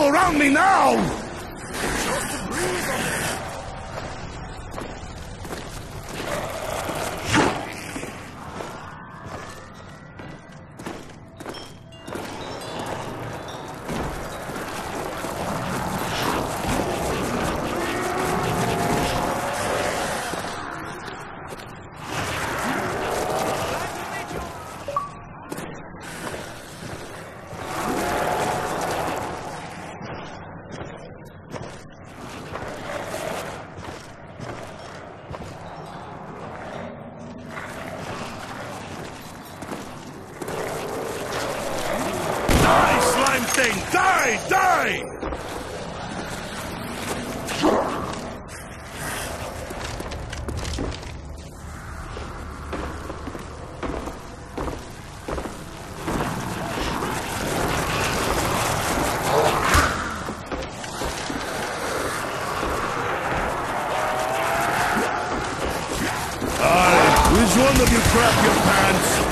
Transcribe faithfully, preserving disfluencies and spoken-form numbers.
all around me now! Thing! Die! Die! Aye, which one of you crap your pants?